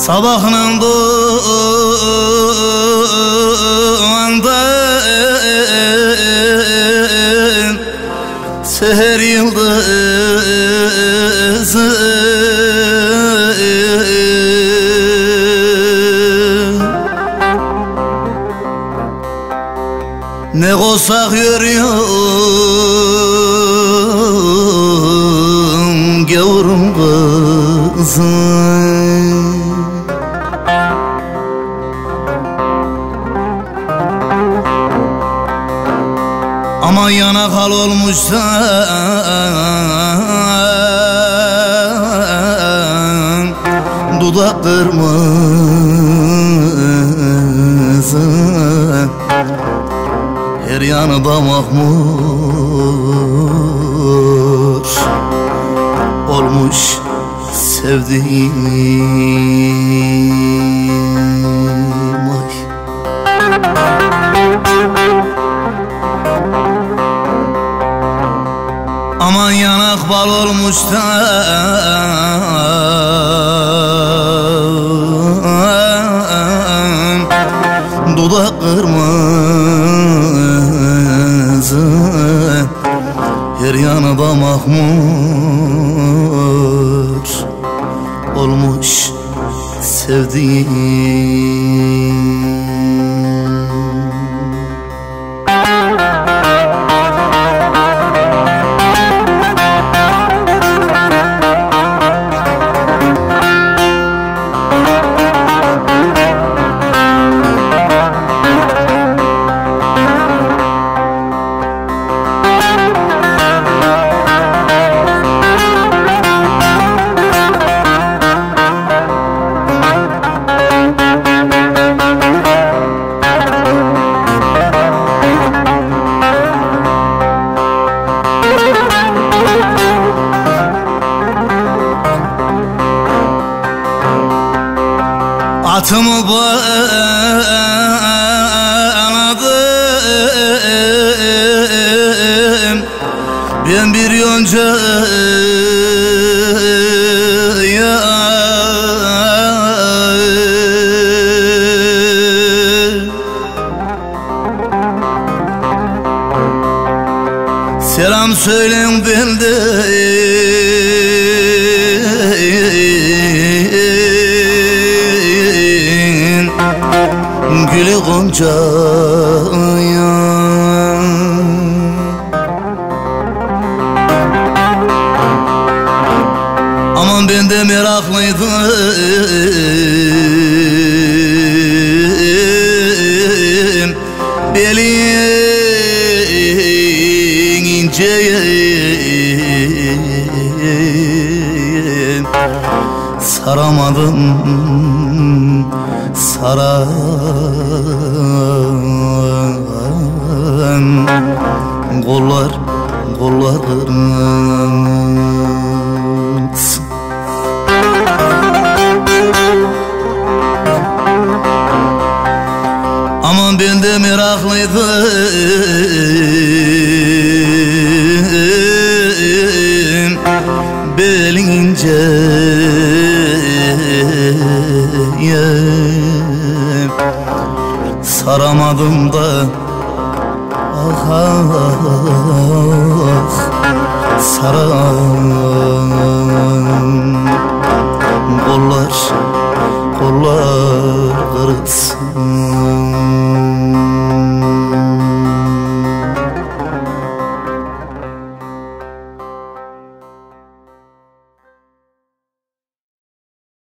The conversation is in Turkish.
Sabahın doğanda seher yıldızı ne kosak yürüyorum gavurun kızı. Ama yana kal olmuşsan dudak kırmızı, her yanı da mahmur olmuş sevdiğim. Ay. Aman yanak bal olmuştan dudak kırmızı, her yanı da mahmur olmuş sevdiğim. Atımı bağladım ben bir yoncaya, selam söyleyin benden Gülü Gonca'ya. Aman ben de meraklıydım belin inceye, saramadım saran kollarım. Aman ben de meraklıydım belin inceye, saramadım da ah ah ah saramadım.